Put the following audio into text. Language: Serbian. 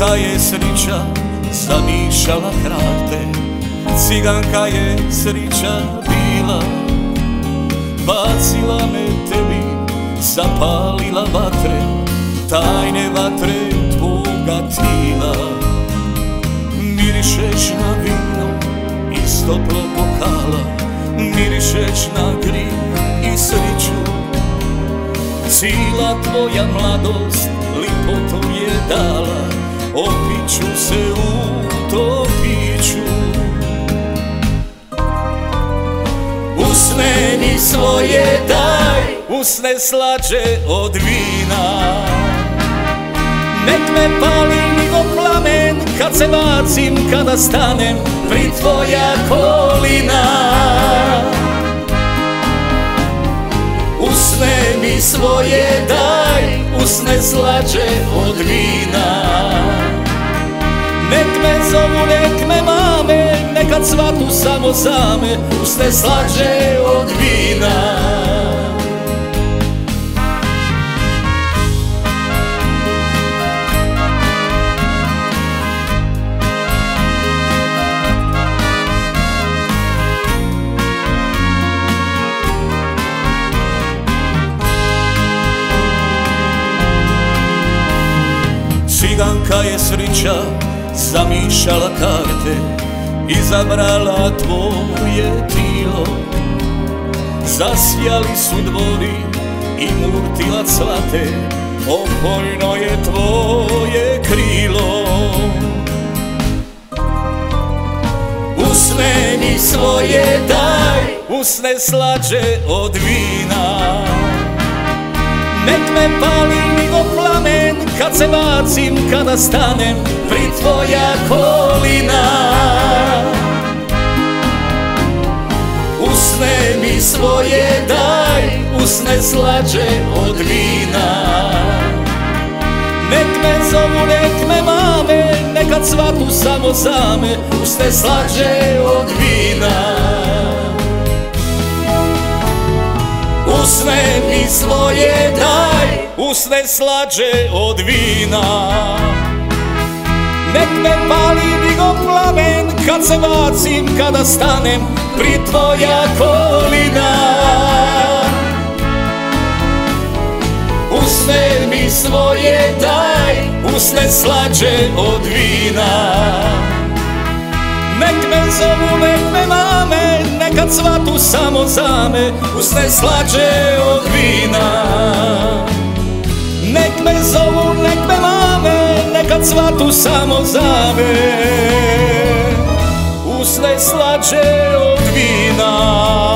Ciganka je srića zamišala krate, ciganka je srića bila, bacila me tebi, zapalila vatre, tajne vatre tvoga tila. Mirišeš na vino iz toplog bokala, mirišeš na grih i sriću. Cijela tvoja mladost lipotu je dala, opiću se utopiću. Usne mi svoje daj, usne slađe od vina. Nek me pali nivo plamen kad se bacim, kada stanem pri tvoja kolina. Usne mi svoje daj, usne slađe od vina. Nek me zovu, nek me mame, nekad cvatu samo zame, usne slađe od vina. Ciganka je srića zamišala karte, izabrala tvoje tilo. Zasjali su dvori i murtila cvate, opojno je tvoje krilo. Usne mi svoje daj, usne slađe od vina. Nek me pali nivo plamen kad se bacim, kada stanem pri tvoja kolina. Usne mi svoje daj, usne slađe od vina. Nek me zovu, nek me mame, nekad cvatu samo zame, usne slađe od vina. Usne mi svoje daj, usne slađe od vina. Nek me pali nivo plamen kad se bacim, kada stanem pri tvoja kolina. Usne mi svoje daj, usne slađe od vina. Nek me zovu, nek me mame, nekad cvatu samo zame, usne slađe od vina. Nek me zovu, nek me mame, nekad cvatu samo zame, usne slađe od vina.